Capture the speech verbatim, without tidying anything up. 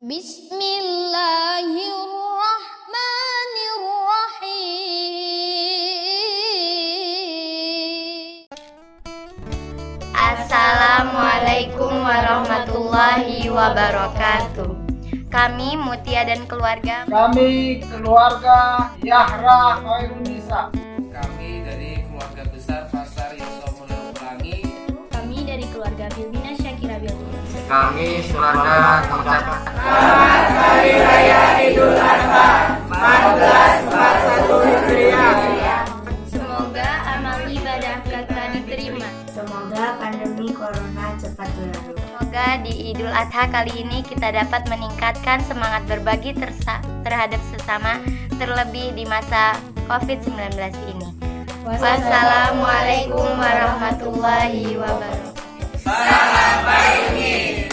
Bismillahirrahmanirrahim. Assalamualaikum warahmatullahi wabarakatuh. Kami Mutia dan keluarga. Kami keluarga Yahra Khairunisa. Kami dari keluarga besar Pasar Yoso Mulyo Pelangi. Kami dari keluarga Filmina Syakira Bilmi. Kami keluarga mengucapkan Selamat Hari Raya Idul Adha seribu empat ratus empat puluh satu Hijriah. Semoga amal ibadah kita diterima. Semoga pandemi corona cepat berlalu. Semoga di Idul Adha kali ini kita dapat meningkatkan semangat berbagi tersa terhadap sesama, terlebih di masa covid sembilan belas ini. Wassalamualaikum warahmatullahi wabarakatuh. Selamat pagi.